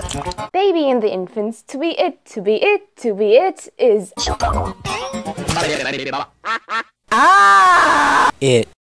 Baby and the infants, to be it, to be it, to be it is... Ah! It.